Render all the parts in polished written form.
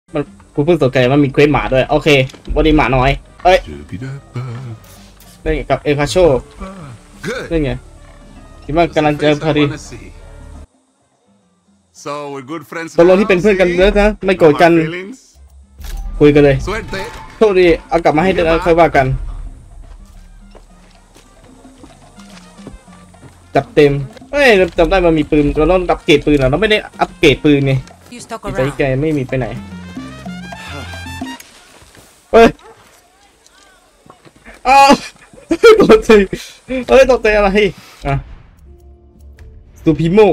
มันกูเพิ่งสนใจว่ามีเควสหมาด้วยโอเควันนี้หมาน้อยเอ้ยนี่กับเอคาโชนี่ไงคิดว่ากำลังเจอพอดีตกลงที่เป็นเพื่อนกันแล้วนะไม่โกรธกันคุยกันเลยโชคดีเอากลับมาให้ได้แล้วค่อยว่ากันจับเต็มเฮ้ยจำได้มันมีปืนเราต้องอัปเกรดปืนเราไม่ได้อัปเกรดปืนไงใจแกไม่มีไปไหนเฮ้ยอ้าวตกใจเฮ้ยตกใจอะไรอ่ะซูพิโม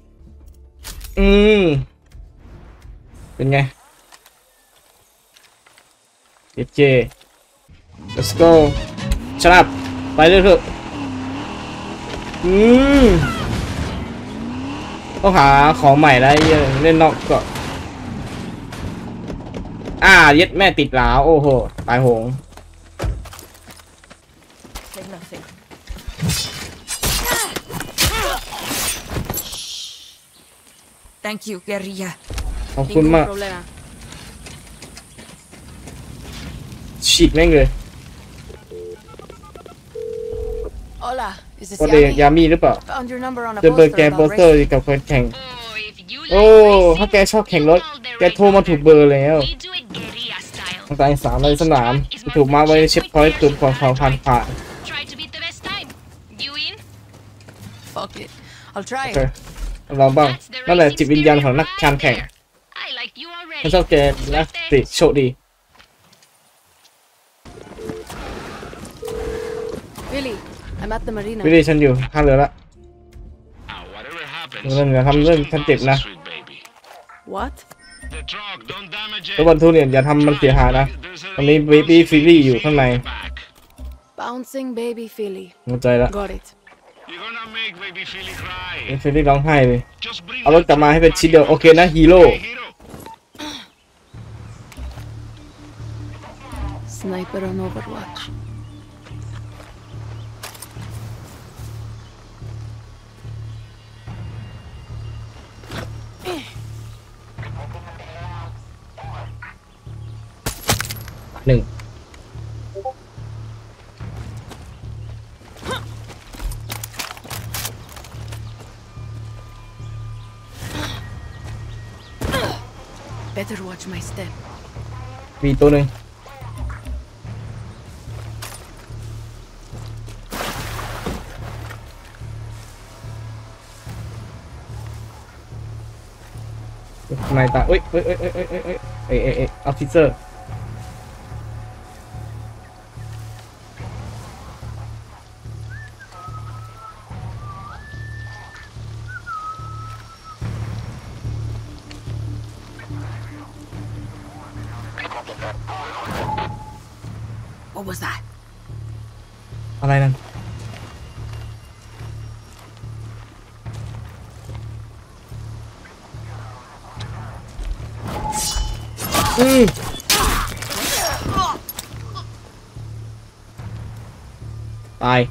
เป็นไงเจ let's go ชนะไปเลยเถอะต้องหาของใหม่แล้วเล่นนอกก็เย็ดแม่ติดหลาโอ้โหตายโหง Thank you, guerrilla. ขอบคุณมากฉีกแม่งเลยก็เดยามีหรือเปล่าเจอเบอร์แกโปสเตอร์กับคนแข่งโอ้ถ้าแกชอบแข่งรถแกโทรมาถูกเบอร์แล้วต่างๆ3ในสนามถูกมาไว้ในเช็คพอยต์จุดของเขาผ่านลองบ้างนั่นแหละจิตวิญญาณของนักการแข่งฉันชอบแกนะสิโชคดีวิลลี่ฉันอยู่ท่าเรือละเรื่องทำเรื่องฉันเจ็บนะตัวบรรทุกเนี่ยอย่าทำมันเสียหายนะตอนนี้เบบี้ฟิลลี่อยู่ข้างในเข้าใจละฟิลลี่ร้องไห้เลยเอารถกลับมาให้เป็นชิ้นเดียวโอเคนะฮีโร่ Sniper on Overwatch. Better watch my step. มีตัวหนึ่งนายตาเอ้ยออฟฟิเซอร์อะไรนั่นตาย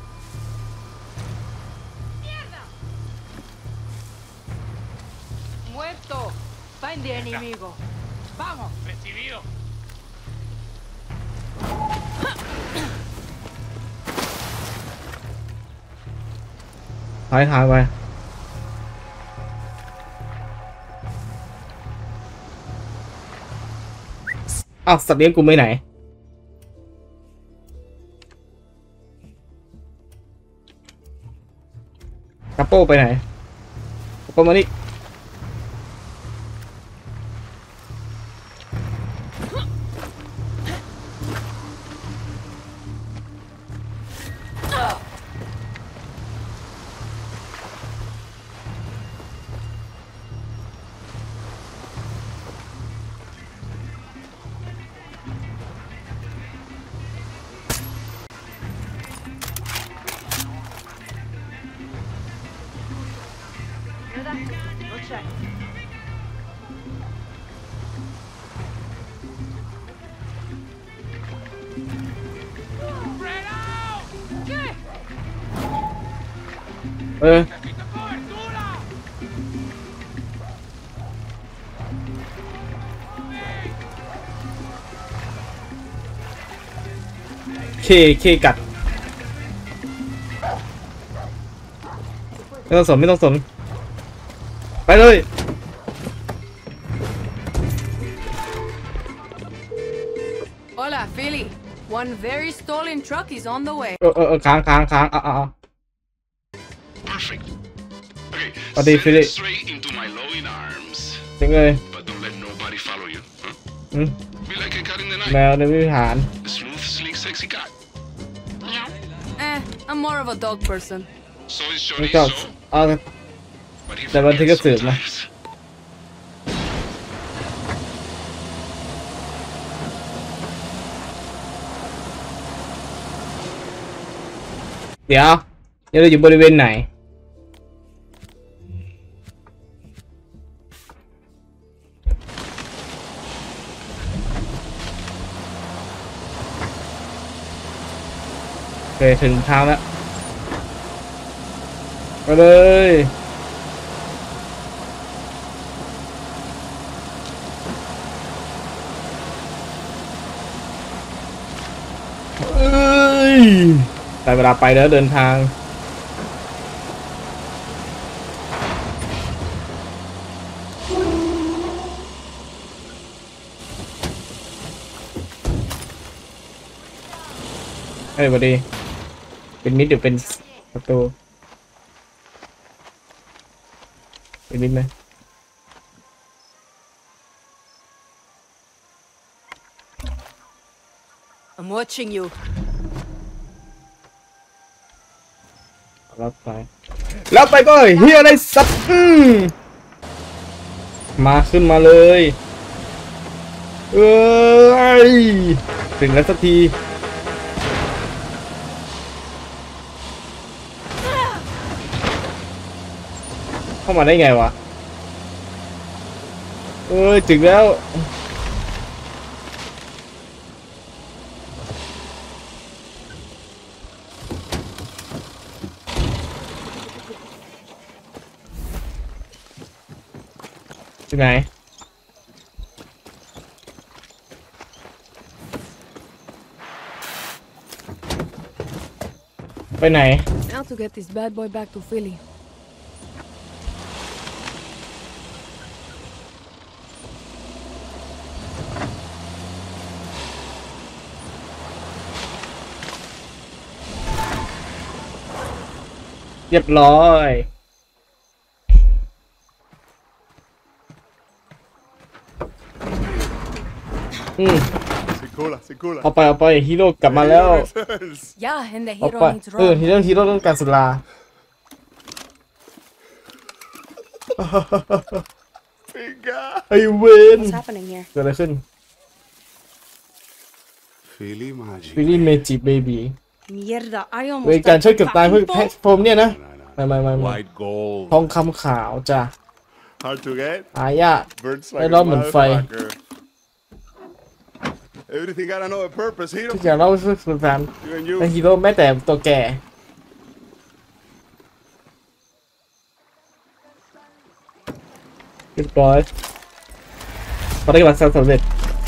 Muerto. Find the enemigo. Vamos. Recibido. ถอยทางไปอ้าวสัตว์เลี้ยงกูไปไหนกระโป้ไปไหนกระโป้มานี่เคกัดไม่ต้องสนไม่ต้องสนไปเลย Hola, Philly. One very stolen truck is on the way. ค้าง Perfect. Okay, What do you feel send it? it straight into my loving arms. จริงเลย But don't let nobody follow you. Huh? Be like a cat in the แม night. วในวิหาร A smooth, sleek, sexy cat. I'm more of a dog person. So is นี่ก็ Chorizo. เอา But he แต่บางทีก็ forgets สืบนะ sometimes. เดี๋ยวเราอยู่บริเวณไหนโอเคถึงทางแล้วไปเลยได้เวลาไปแล้วเดินทางเฮ้ยสวัสดีเป็นมิดหรือเป็นประตูเป็นมิดไหม I'm watching you. แล้วไปก็เฮียอะไรสักมาขึ้นมาเลยถึงแล้วสักทีเข้ามาได้ไงวะถึงแล้วที่ไหนไปไหน Now to get this bad boy back to Philly. เรียบร้อยเอาไปฮีโร่กลับมาแล้ว Yeah, and the เอา hero ไป needs rum. ฮีโร่ต้องการสุราไอเวน What's happening here? เกิดอะไรขึ้น Philly magic. ฟิลลี่เมจิเบบี้ Mierda, I เว almost การ got ช่วยเกือบตายเพื่อ fucking แพ้ boat. ผมเนี่ยนะ ไม่ White gold. ทองคำขาวจ้ะ Hard to get. อายะ Burns ได้ร้อนเหมือนไฟ Everything gotta know a purpose, hero. ทุกอย่างเราเพื่อสุดท้าย You and you. เป็นฮีโร่แม้แต่ตัวแก่เรียบร้อยภารกิจสำเร็จ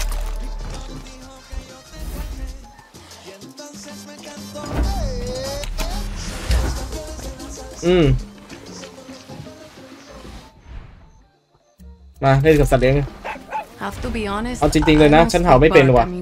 มาเล่นกับสัตว์เลี้ยง Have to be honest. เอาจริงๆเลยนะ ฉันเผาไม่เป็นว่ะ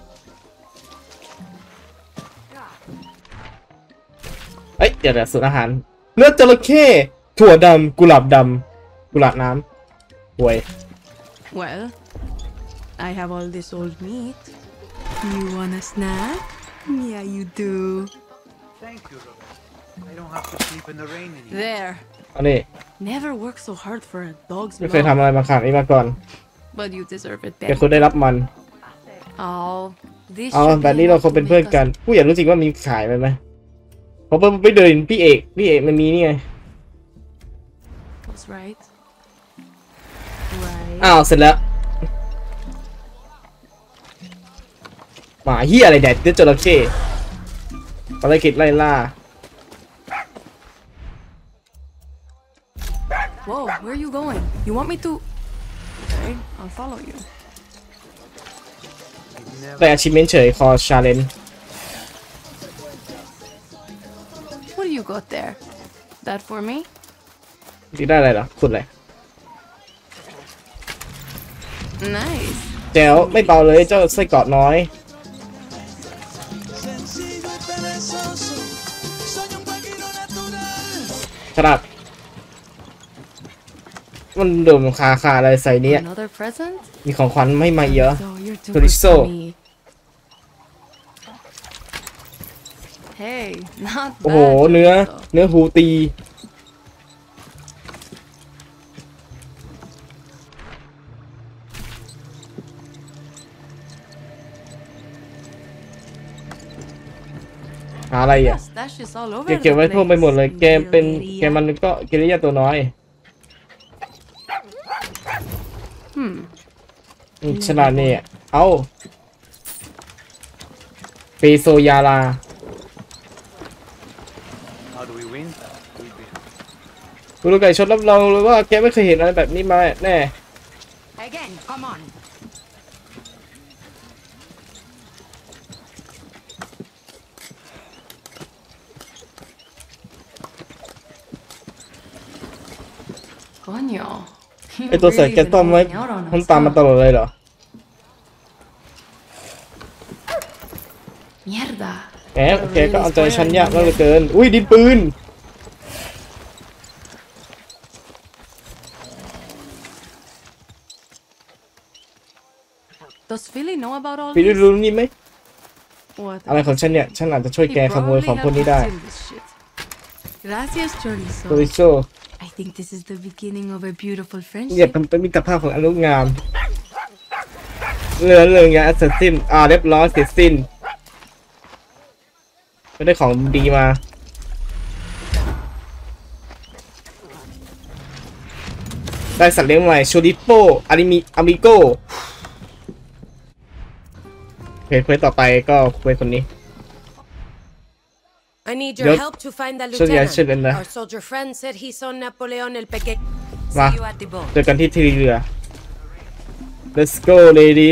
เอ้ยเดี๋ยวสูตรอาหารเนื้อจระเข้ถั่วดำกุหลาบดำกุหลาบน้ำหวย Well, I have all this old meat. You want a snack? Yeah, you do. Thank you, Robert. I don't have to sleep in the rain anymore. There. อันนี้ Never worked so hard for a dog's ไม่เคย blood. ทำอะไรมาขนาดนี้มาก่อน But you deserve it แก better. ควรได้รับมัน Oh, this เอา should แบบ be นี้เรา enough ควร to เป็นเพื่อน make กัน us- ผู้อยากรู้จริงว่ามีขายไหมเพราะไปเดินพี่เอกมันมีนี่ไง That's right. Right. อ้าวเสร็จแล้วหมาเหี้ยอะไรแดดเนื้อจระเข้ภารกิจไล่ล่า Whoa, where are you going? You want me to? Okay, I'll follow you. ได้ achievement เฉยคอ challenge got there? That for me? นี่ได้อะไรเหรอขุดอะไร Nice. แจ๋วไม่เบาเลยเจ้าไส้กรอกน้อยครับมันเดิมคาอะไรใส่เนี้ย Another present? มีของขวัญไม่มาเยอะ So you're too Chorizo. good for me. Hey, not โอ้โห bad. เนื้อ Chorizo. เนื้อหูตีหาอะไรอ่ะ Stash is all over เก็บ the ไว้ทั่วไปหมดเลย place. แกเป็น Guerrilla. แกมันก็เกเรยาตัวน้อยฉลาดนี่เอ้าเปโซยาลา How do we win? We win. คุณลูกไก่ชดรับรองเลยว่าแกไม่เคยเห็นอะไรแบบนี้มาแน่ Again, come on. Coño. ไอตัวใส่แกต้มไว้มันตามมาตลอดเลยเหรอ Mierda. แกก็เอาใจฉันยากมากเหลือเกินอุ้ยดินปืน Does Philly know about all พี่ this? รู้นี่ไหม What? อะไรของฉันเนี่ยฉันอาจจะช่วย He แกขโมย probably ของพวกนี้ได้ helped in this shit. Gracias, โ Chorizo. ดยโซ I think this is the beginning of a beautiful เรียบ friendship. เป็นมิตรภาพของอนุงามเรื่องยาแอสซัสซินเรียบร้อยเสร็จสิ้นไม่ได้ของดีมาได้สัตว์เลี้ยงใหม่ชูริโปอามิโกเควสต่อไปก็เควสคนนี้ I need your Yep. help to find the So, yeah, shit in lieutenant. there. Our soldier friend said he saw Napoleon el Pequeño. มา See you at the boat. เจอกันที่ทีเรือ let's go lady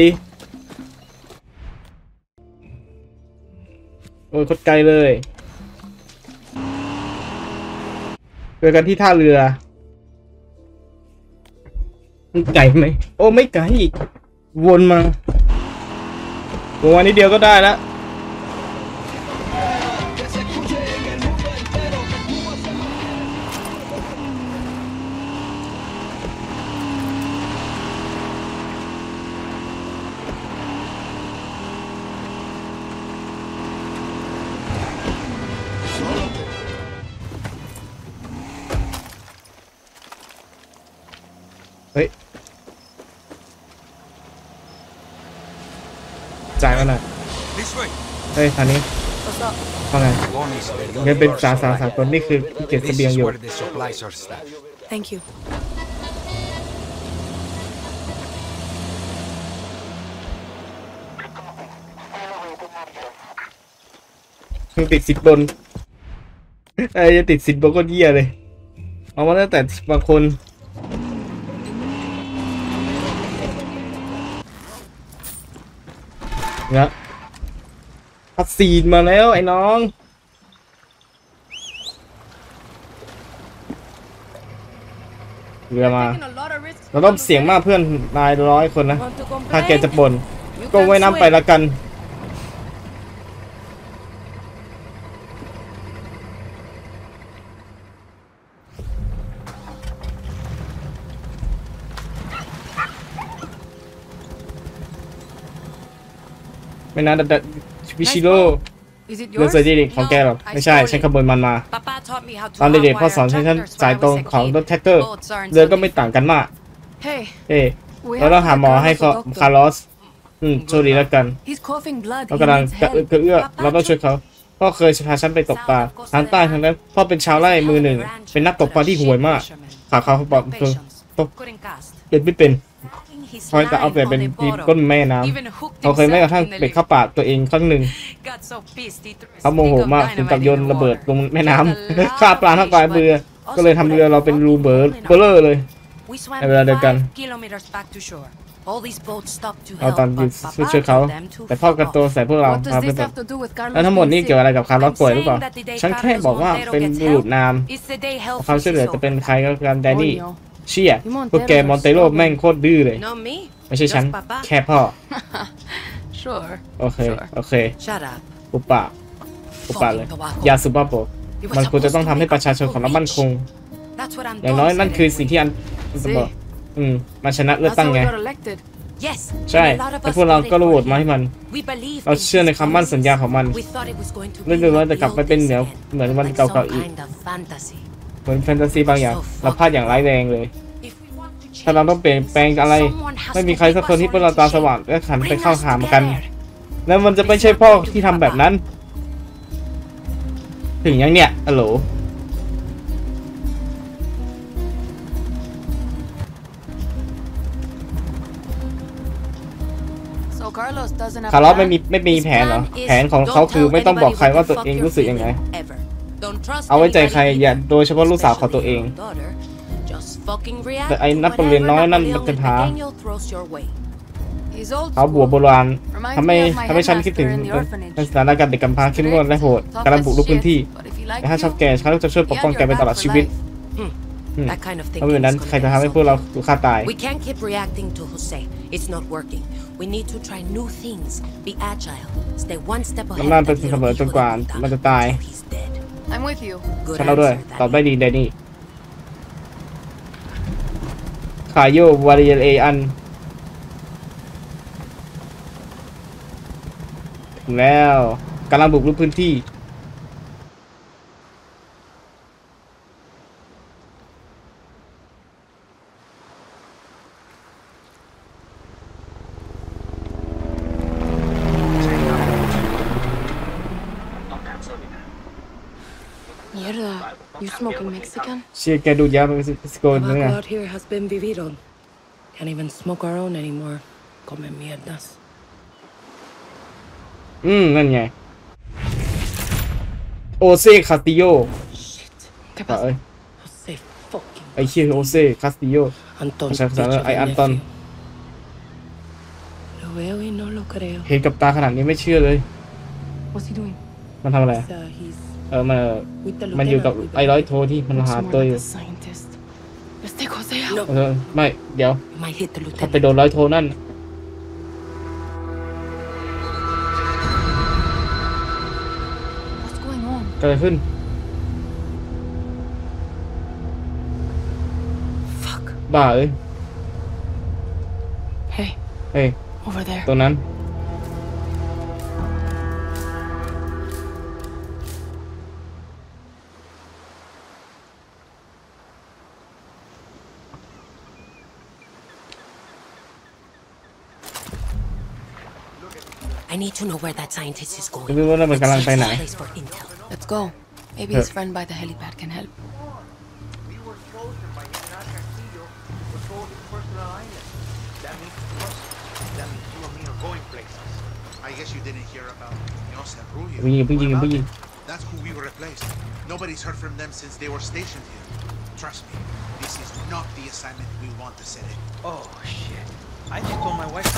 โอ้ยโคตรไกลเลยเจอกันที่ท่าเรือมันไกลไหมโอ้ไม่ไกลวนมานิดเดียวก็ได้แล้วเฮ้ยจ่ายมาหน่อย This way. เฮ้ยทางนี้ว่าไง One is the งั้นเป็น universal สากลนี่คือเก็บเส This บียง is อยู่ where the supplies are stashed. Thank you. มึงติดสินบนจะติดสินบนก็เยี่ยเลยเอามาตั้งแต่บางคนเนี่ยพัดซีนมาแล้วไอ้น้องเรือมาเราต้องเสี่ยงมากเพื่อนนาย100 คนนะ Want to ถ้าแก complain? จะบ่น You ก็ can ว่ายน้ำไป swim. ละกันไม่นะดัดพิชิโร่ Is it เรือ yours? สวยดีของแกหรอ I ไม่ใช่ stole ฉัน it. ขโมยมันมา Papa taught me how to ตอนเด็กๆพ่อ hotwire สอนฉัน tractors สาย when I ตรง was a ของ kid. รถแท็กเตอร์ Boats aren't เรือก็ so ไม่ต่างกันมาก Hey, เอ๊ะ We เราต้องหาหมอ to take ให้ Carlos เขา to คาร์ลอสโชคดีแล้วกัน He's coughing blood. เรา He กำลัง needs กระ help. เอื้อเราต้องช่วยเขาพ่อเคยพาฉันไปตกปลาทางใต้ทางนั้นพ่อเป็นชาวไร่มือหนึ่งเป็นนักตกปลาที่ห่วยมากขาเขาบอกตก couldn't cast. เป็นไม่เป็น His คอยแต่เอา knife แต่เป็น on the ที่ bottom. ก้นแม่น้ Even hooked ำเขาเคยแม้กระทั่ง himself in the เป็ดเข้าปากตัวเองครั้งหนึ่ง Got so pissed he threw a เขาโมโห stick of มากถึงกับ dynamite โย in น the ระเบิด water. ลงแม่น้ Got a ำ lot ฆ่าปลา of ทั้งปลาย fish, เรือ but ก็เลยทำเรือเราเป็นรูเบอร์เลอร์เลย We swam ในเวลาเดียวกัน 5 kilometers back to shore. All these boats stopped to เรา help, ตอนยืน but Papa ช่วยเขา told them to แต่พ่อ fuck กับตัว off. ใส่พวกเรา What does พาไป this ตก have to do with แล้ว Carlos ทั้งหมดนี้ being เกี่ยว sick? อะไรกับคาร์ลอสป่วยหรือเปล่า I'm saying that the day ฉันแค่ Carlos บอกว่า Montero เป็น gets บุรุษ help นาม is the day hell เขาช่วยเหลือ freezes จะเป็น over. ใครก็การแดนนี่ Coño. เชี่ยพวกแกมอนเตโรแม่งโคตรดื้อเลย Not me. ไม่ใช่ฉัน Just Papa. แค่พ่อ Sure. โอเค โอเค Shut up. อุปะอุปะเลย Fucking tobacco. ยาสุบาโปมันควรจะต้องทำให้ประชาชนของเรามั่นคง That's what I'm อย่างน้อย done นั่นคือ saying สิ่งที่อันจะบอกมันชนะเลือก That's ตั้ง how ไง we got elected. Yes. ใช่ and a lot of แต่ us พวกเรา voted ก็รู้ for โหวตมา him. ให้มัน We believe เรา in เชื่อใน his คำมั่นสัญญาของมัน We thought it was going to ไม่ be รู้ว่า like จะกลับ the ไป old เป็น days เหนือ again. เหมือนวัน Like เก่า some ๆอีก kind of fantasy. เหมือนแฟนตาซีบางอย่างเราพลาดอย่างร้ายแรงเลย If we want to ถ้าเราต้องเปลี่ยนแปลงอะไร someone has ไม่มี to ใครสักคนที่ whip พว us กเรา all ตา into สว่าง shape. และขันไป Bring เข้า us หามกัน together. แล้วมันจะไม่ใช่พ่อที่ทำแบบนั้น ถึงยังเนี่ยฮัลโหล So Carlos doesn't have คาร์ลอส a ไม่ plan? มีแผนเหรอ แผนของเขาคือไม่ต้องบอกใครว่าตัวเองรู้สึกยังไง เอาไว้ใจใครอย่าโดยเฉพาะลูกสาวของตัวเอง แต่ไอ้นักเรียนน้อยนั่นมันเป็นหา He's old เขาบัว school. โบราณ Reminds ทำ me ให้ of my ฉันคิดถึง headmaster in the orphanage. สถานการณ์เด็กกำพร้าเข้มงวดและโหด Tough กำลังบุกรุก as พื้นที่ shit, but if he liked แต่ถ้าชอบ you, แกฉันก็จะช่วยปกป้องแกไปตลอดชีวิต That kind of เพราะ thinking ฉะนั้น is ใครจะ gonna ทำให้ get พวกเรา us ถูกฆ่าตาย We can't keep reacting to Jose. It's not working. We need to try new things. Be agile. Stay one step ahead น้ำหน้า of เป็น that เสมอ little จนกว่า hijo de มัน puta จะตาย until he's dead. I'm with you. Good ฉันเอาด้วย answer, ตอบ Danny. ได้ดีแดนนี่คาโยวาริเออันถึงแล้วกำลังบุกรุกพื้นที่ Mierda. You smoking Mexican? เชียร์แกดูดยาเม็กซิโกเนี่ย Tobacco out here has been vivido. Can't even smoke our own anymore. Come mierdas. นั่นไงโอเซคาสติโย Shit. ¿Qué เอ้ย Jose fucking ไอเชียโอเซคาสติโย Anton. O sea, bitch of hay a Anton. nephew. Lo veo y no lo creo. เห็นกับตาขนาดนี้ไม่เชื่อเลย What's he doing? มันทำอะไร He's มัน with the มันอยู่กับ lieutenant, with ไอ้ร้อยโทที่มัน Looks หา more ตัวอ like ยู่ a scientist. Let's take Jose out. No. ไม่เดี๋ยว Might hit the ถ้าไป lieutenant. โดนร้อยโทนั่น What's going on? เกิดอะไรขึ้น Fuck. บ้าเอ้ย Hey, เฮ้ย over there. ตรงนั้น I need to know where that scientist is going. ไม่รู้ว่านั่นมันกำลังไปไหน It's a place for intel. Let's go. Maybe his friend by the helipad can help. We were chosen by Hernán Castillo to control his personal island. That means us. That means you and me are going places. I guess you didn't hear about Muñoz and ผู้หญิ Rubio. งผู้หญิงผู้หญิง That's who we replaced. Nobody's heard from them since they were stationed here. Trust me, this is not the assignment we want to set in. Oh shit. I just told my wife.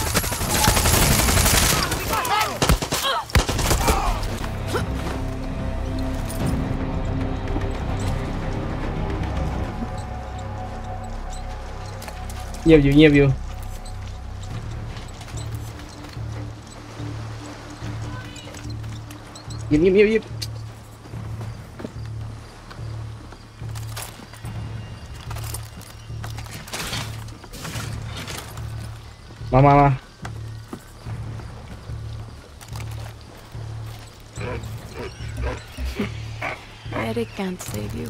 Ghê เงียบอยู่เงียบอยู่เงียบเงียบเงียบเงียบมา Eric can't save you.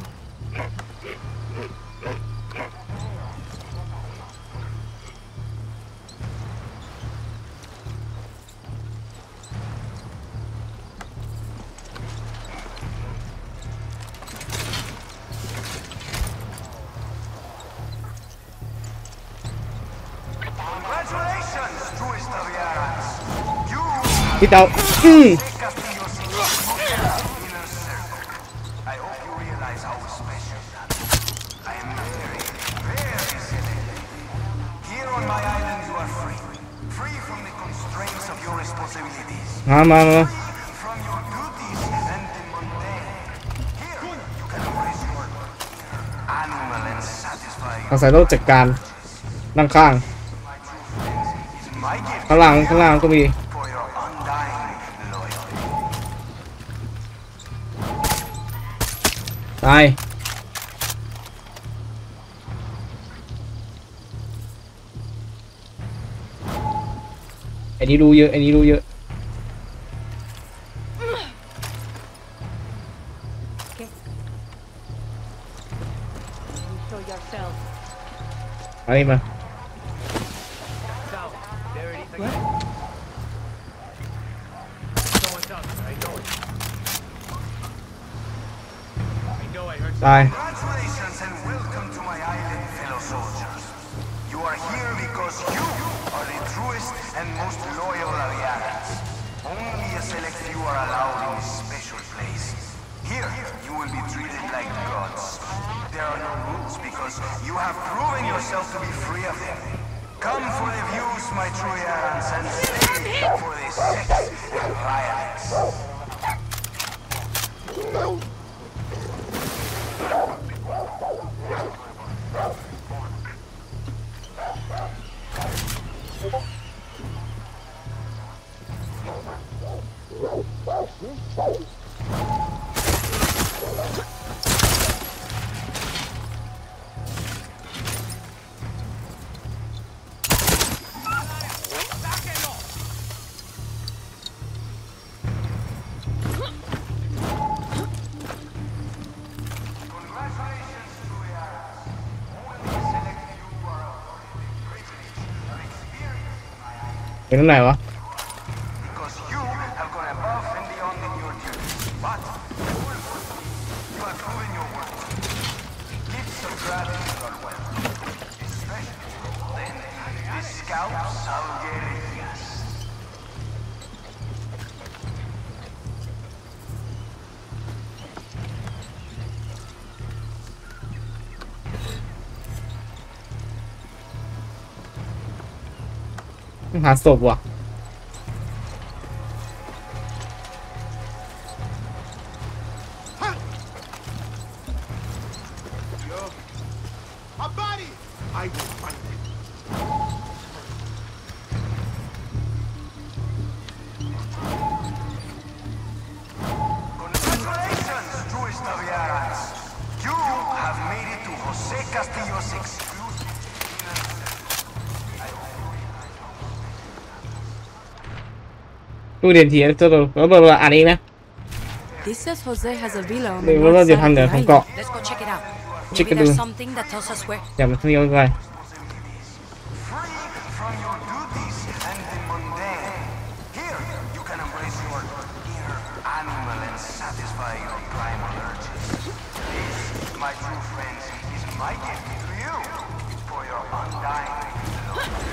Congratulations, true historians. You พี่เต๋า take Castillo's inner circle. I hope you realize how special that is. I am very, very selective. Here on my island, you are free your responsibilities. มา From your duties and the mundane. Here, you can embrace your animal and satisfy เอาใส่รถจัดการด้านข้าง my gift ข้างล่างก็มี for your undying loyalty. ตายไอ้นี่รู้เยอะ Show yourself. เอะไรมา So, there it is again. Someone's up. I know it. I heard ตาย Congratulations and welcome to my island, fellow soldiers. You are here because you are the truest and most loyal Arianas. Only a select few are allowed in this special place. Here, you will be treated like gods. There are no rules because you have proven yourself to be free of them. Come for the views, my true Arans, and stay for the sex and violence. Congratulations to the Arans. Only a select few are afforded the privilege of experience my island. เป็นตรงไหนวะ Because you have gone above and beyond in your duty. But, you have proven your worth. Gifts of gratitude are welcome. Especially then, the scouts Algerias. ต้องหาศพว่ะ A body! I will find it. Congratulations, truest of Arans. You have made it to Jose Castillo's exclusive inner circle. ตู้เรียนทีแล้วเราอ่านเองนะ This says Jose has a villa on เดี๋ the ยวเรา north จะ side ทาง of เหนื the อของ island. เกาะ Let's go check it out. Check Maybe it there's out. something that tells us where. อย่ามาที่นี่ไป Free from your duties and the mundane. Here, you can embrace your inner animal and satisfy your primal urges. This, my true friends, is my gift to you for your undying loyalty.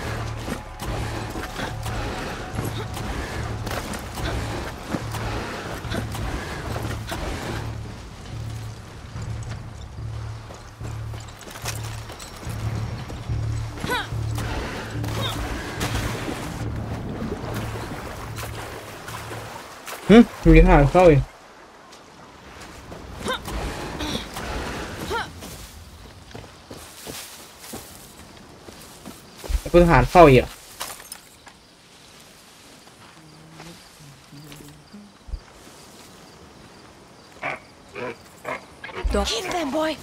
Hử?มีทางเข้าอีกพลทหารเข้าอีกอ่ะ Kill them, boy!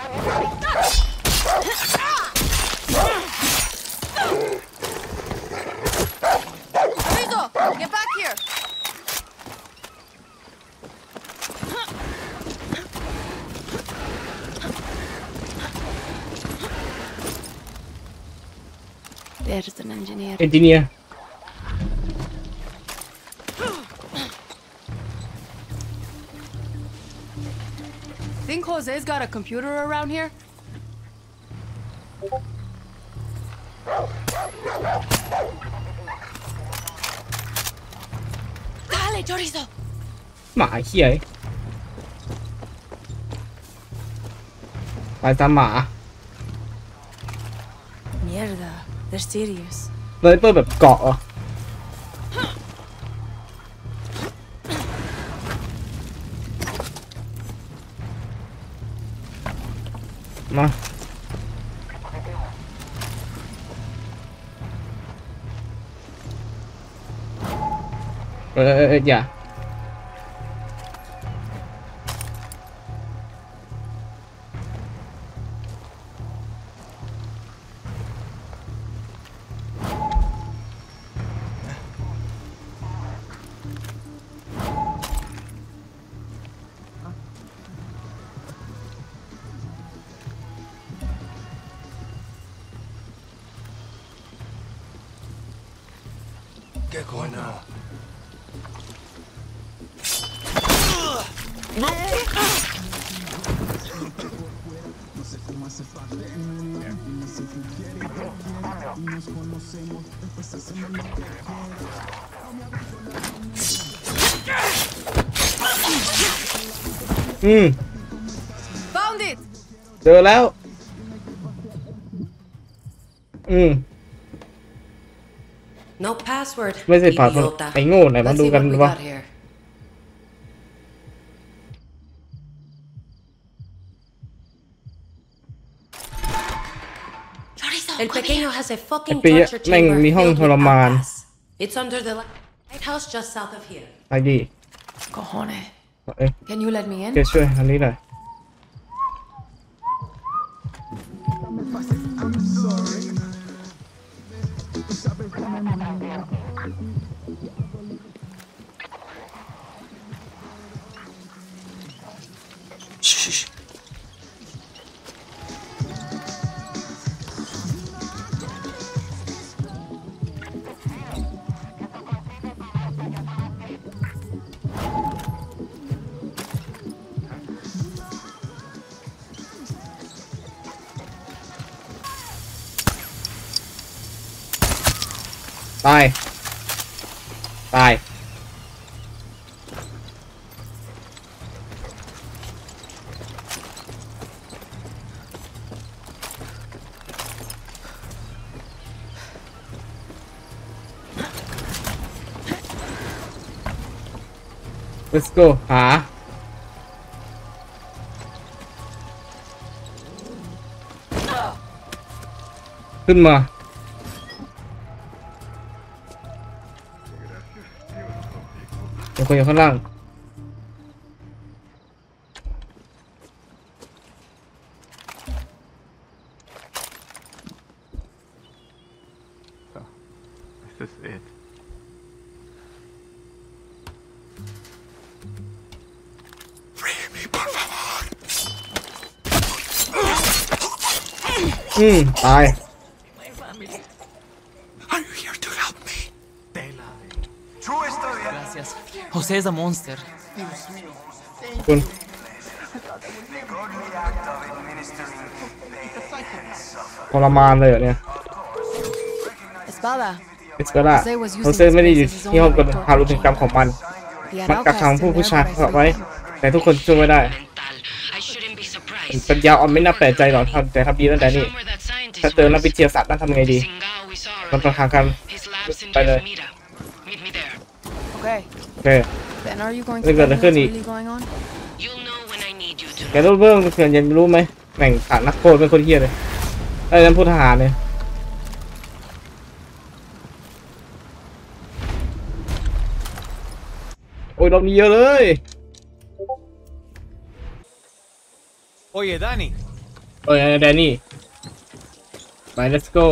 Rizzo, get back here! There's an engineer. เอนจิเนียร์ Think Jose's got a computer around here? Dale, chorizo! หมาเขี้ยไปตามหมา Mierda, they're serious. เลยเปิดแบบเกาะเหรอมาอย่า ¿Qué coño? Found it. เจอแล้ว No password. ไม่ใช่ผ่าน Idiota. ไอ้โง่ไหนมา Let's ดู see กัน what we ว่า got here. El pequeño has a fucking torture chamber แม่งมีห้อง filled ท with รมาน outcasts. It's under the lighthouse just south of here. ไอ้ดี Cojones. เอ้ย Can you let me in? แกช่วยอันนี้หน่อยตายตายlet's go หาขึ้นมาเดี๋ยวคนอยู่ข้างล่างตาย Are you here to help me? True story. Gracias. José is a monster. คุณ The godly act of administering pain and suffering. ทรมานเลยเหรอเนี่ย Espada. เอสเปร่าโฮเซ่ไม่ได้อยู่ที่ห้องกดหารู้ถึงกรรมของมัน He had มันกักขัง outcasts ผู้ in ผู้ there, ชาย but I เอาไว้ saved them. แต่ทุกคนช่วยไม่ได้ I shouldn't be surprised. ปัญญาอ่อนไม่น่าแปลกใจหรอกแต่ทำดีตั้งแต่นี่ Somewhere that scientist ถ้าเจอนัก was. วิทยาศาสตร์น่าทำไงดี Singao we saw มันประ earlier. ทางกัน His lab's in ไปเลย Mira. Meet me there. Okay. โอเค Then are you going Look to at tell me the what's hoodie. really going on? You'll know when I need you to. แกรู้เรื่องเขื่อนยังรู้ไหมแม่งขาดนักโทษเป็นคนเฮี้ยเลยไอ้นั่นผู้ทหารเนี่ยโอ้ยรอบนี้เยอะเลย Oye, Dani. โอ้ยแดนนี่ไป let's go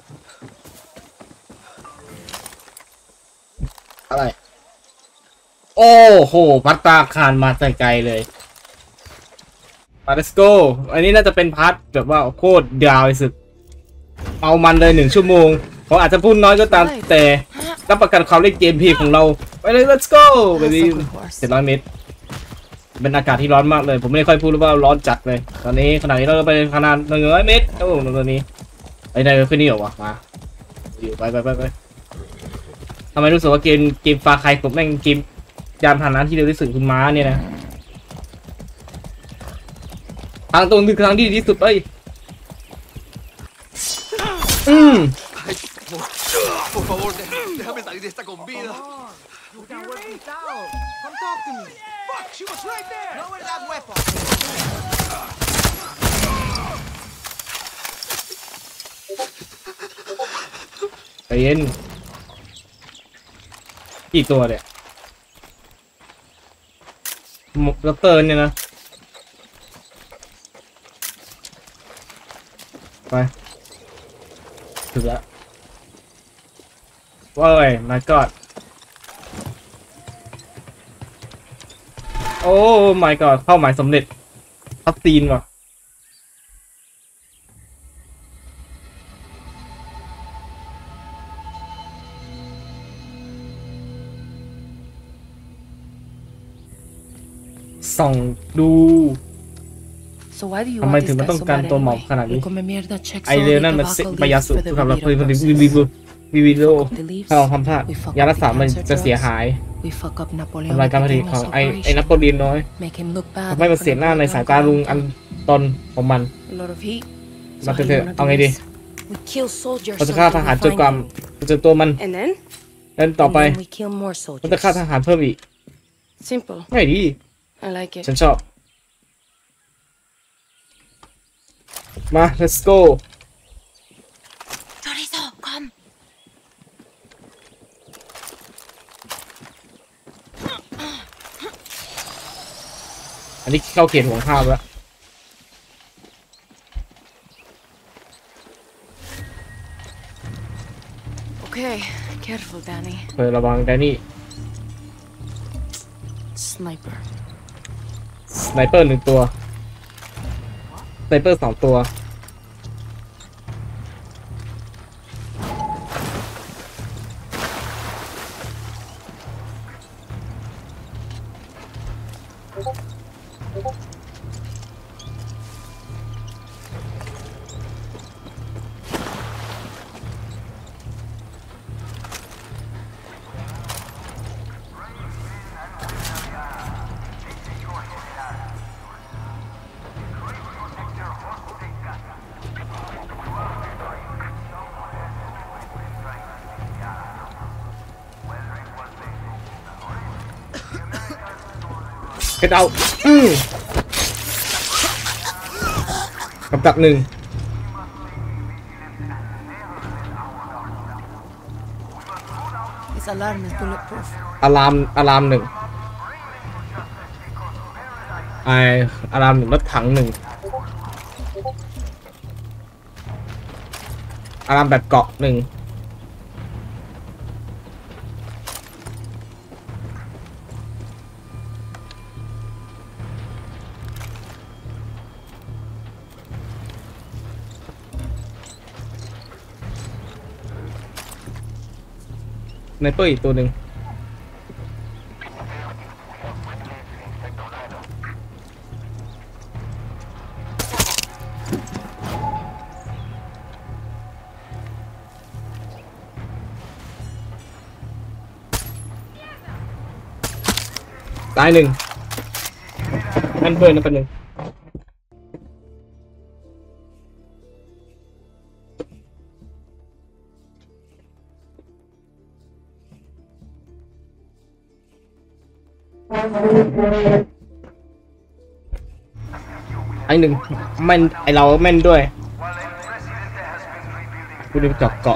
อะไรโอ้โหพัตตาคานมาแต่ไกลเลยไป let's go อันนี้น่าจะเป็นพาร์ทแบบว่าโคตรยาวสุดเอามันเลย1 ชั่วโมงผมอาจจะพูดน้อยก็ตามแต่รับประกันความเล่นเกมพีของเราไปเลย let's go ไปดิ700 เมตรเป็นอากาศที่ร้อนมากเลยผมไม่ค่อยพูดว่าร้อนจัดเลยตอนนี้ขณะนี้เราไปขนาด100 เมตรโอ้ตอนนี้ไอ้ได้ขึ้นนี่เหรอวะมาอยู่ไปทำไมรู้สึกว่าเกมฟาไคผมแม่งเกมยานพาหนะที่เร็วที่สุดคุณม้าเนี่ยนะทางตรงคือทางที่ดีที่สุดเลย Ay, por favor, déjame salir de esta con vida. You can't work this out. Come talk to me. Fuck, she was right there. Lower that weapon. ใจเย็นกี่ตัวเนี่ยด็อกเตอร์เนี่ยนะไปถึงแล้วว้ายmy god โอ้ my god เป้าหมายสำเร็จคัตซีนว่ะส่องดู So why do you ทำไม want ถึง this มัน guy ต้อง so การ bad ตัวหมอบ anyway? ขนาดนี้ Come mierda checks ไอ all เรือ the นั่นมัน tobacco ปยา leaves สูบ for the สำหรับ burrito คน process. วิวิโล The leaves, ถ้าเราทำพลาด we fuck ยารั up ก the ษามัน cancer จะเสีย drugs. หาย We fuck up Napoleon ทำลายการผลิตของ Pequeño's ไอนั operation. โปเลียนน้อย Make him look bad ทำให้มัน in เสีย front หน้า of ใน everyone สายตาลุงอัน around. ตนของมัน A lot of heat. มา So how เถ do you อะ wanna เอา do ไงดี this? We kill soldiers เราจะฆ่าท until หาร we จน find กว่า him. จะเจอตัวมัน And then? แล้วต่อ And ไป then we kill more เราจะฆ่า soldiers. ทหารเพิ่มอีก Simple. ไม่ดี I like it. ฉันชอบมา let's go Chorizo, come. อันนี้เข้าเขตห่วงห้ามแล้ว Okay, careful, Danny. ระวังแดนนี่ Sniper. สไนเปอร์1 ตัวสไนเปอร์2 ตัวเก็ตเอากับดัก1 This alarm is bulletproof. อะลาม1อะลาม1รถถัง1อะลามแบบเกาะ1ในเปอร์อีกตัวหนึ่งตาย1นั่นเพื่อนนั่นเป็น1ไอ้1แม่นไอเราแม่นด้วยกูดูเกาะ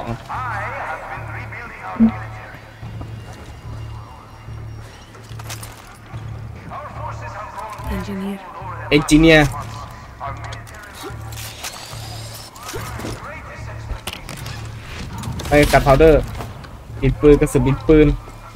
Engineer. เอนจิเนียร์ไปกัดพาวเดอร์ดินปืนกระสุนดินปืน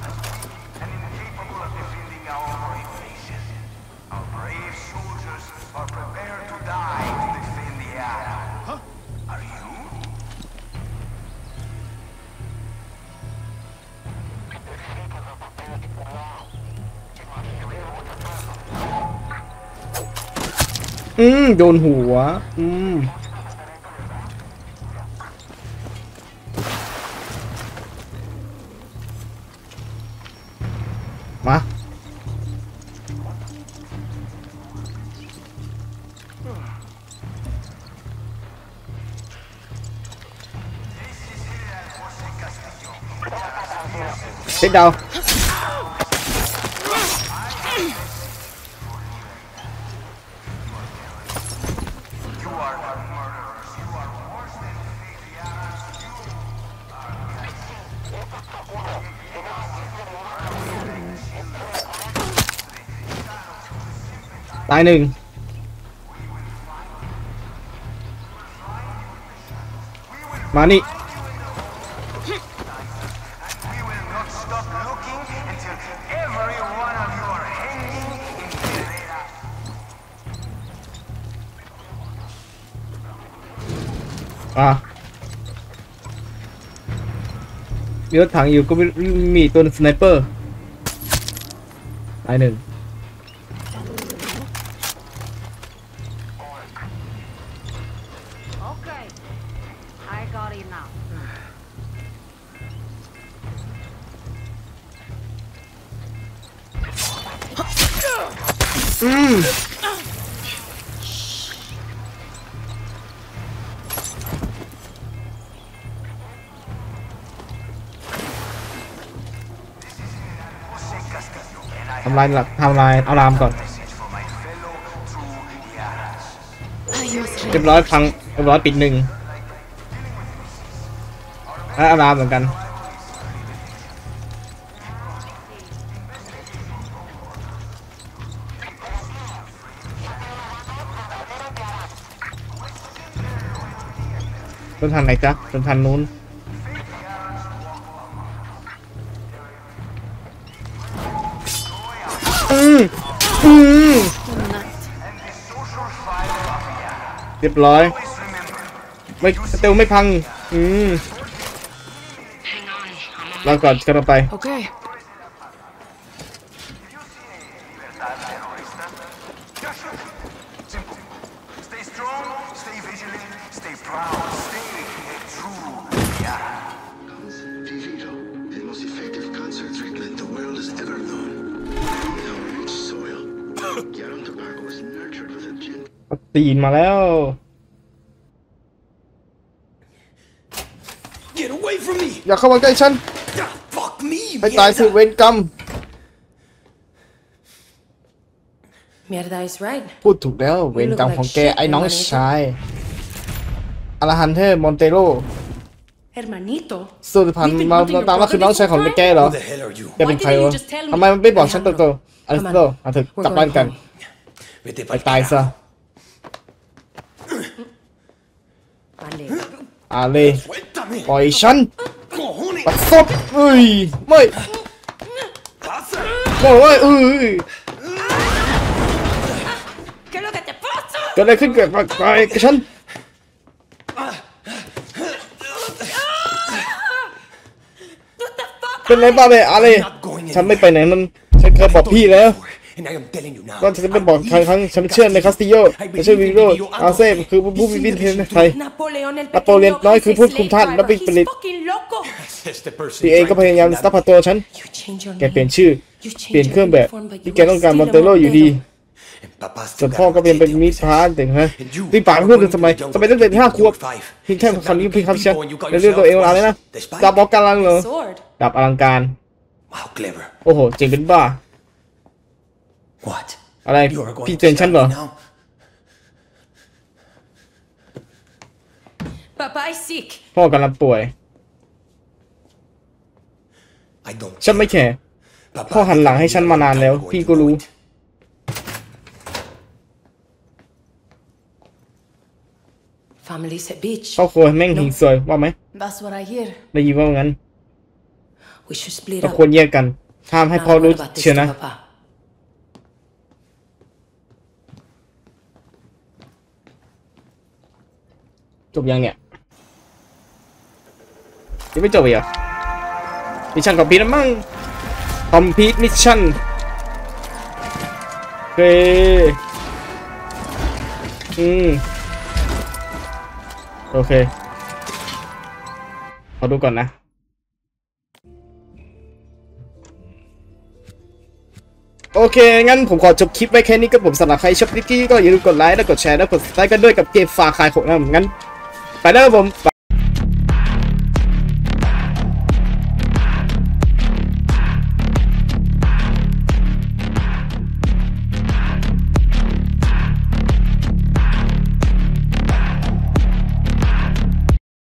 โดนหัวมาเซ็ตดาว You are the murderers. You are worse than Fabian ตายหนึ่งมานี่มีรถถังอยู่ก็มีตัวสไนเปอร์ตายหนึ่งทำลายหลักทำลายอารามก่อนเรียบร้อยพังเรียบร้อยปิดหนึ่งและอารามเหมือนกันต้นทางไหนจ๊ะต้นทางนู้นเรียบร้อยไม่สเตลไม่พังเราก่อนกันเราไปตีนมาแล้วอย่าเข้ามาใกล้ฉันไปตายสิเวรกรรมพูดถูกแล้วเวรกรรมของแกไอ้น้องชายอลาฮันเทอร์มอนเตโรสุดพันมาตามว่าคือน้องชายของแกเหรอแกเป็นใครวะทำไมมันไม่บอกฉันตัวๆอลิสโตมาถึงกลับบ้านกันไปตายซะอาเลปล่อยฉันปัดซบเอ้ยไม่บอกว่าเกิดอะไรขึ้นเกิดไปกับฉันเป็นไรบ้าเลยอาเลฉันไม่ไปไหนมันฉันเคยบอกพี่แล้วก็จะไม่บอกครั้งฉันเชื่อในคาสติโยฉันเชื่อวิโรอาเซ่คือผู้พิพิธภัณฑ์ไทยนโปเลียนน้อยคือผู้คุมท่านและเป็นผลิตพี่เองก็พยายามสตั๊บตัวฉันแกเปลี่ยนชื่อเปลี่ยนเครื่องแบบที่แกต้องการมอนเตโรอยู่ดีส่วนพ่อก็เป็นมิตรพาร์ทแต่ฮะตีปากเพื่อนทำไมตั้งแต่5 ขวบเพียงแค่คำนี้เพียงคำเชื่อแล้วเรื่องตัวเองอะไรนะดาบบอกการลังเหรอดาบอลังการโอ้โหเจ๋งเป็นบ้าอะไรพี่เตือนฉันเหรอพ่อกำลังป่วยฉันไม่แคร์พ่อหันหลังให้ฉันมานานแล้วพี่ก็รู้ครอบครัวแม่งหิงซวยว่าไหมได้ยินว่างั้นเราควรแยกกันห้ามให้พ่อรู้เชียวนะจบยังเนี่ยยังไม่จบอีกอ่ะมิชชั่นคอมพลีทแล้วมั้งคอมพลีทมิชชั่นโอเคโอเคขอดูก่อนนะโอเคงั้นผมขอจบคลิปไว้แค่นี้ก็ผมสำหรับใครชอบคลิปนี้ก็อย่าลืมกดไลค์และกดแชร์และกดซับสไครบ์กันด้วยกับเกมฟาร์คายของนะงั้นไปแล้วครับผมไป